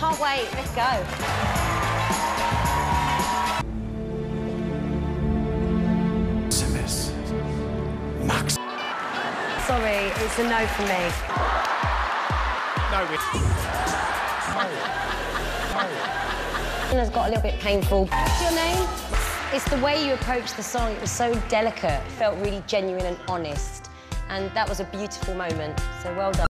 Can't wait. Let's go. Max. Sorry, it's a no for me. No, It's got a little bit painful. What's your name? It's the way you approached the song. It was so delicate. It felt really genuine and honest. And that was a beautiful moment. So well done.